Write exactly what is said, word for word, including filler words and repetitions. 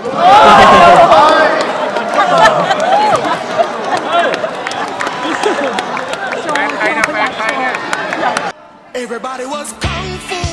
แฟนใครนะแฟนใครเนี่ย Everybody was Kung Fu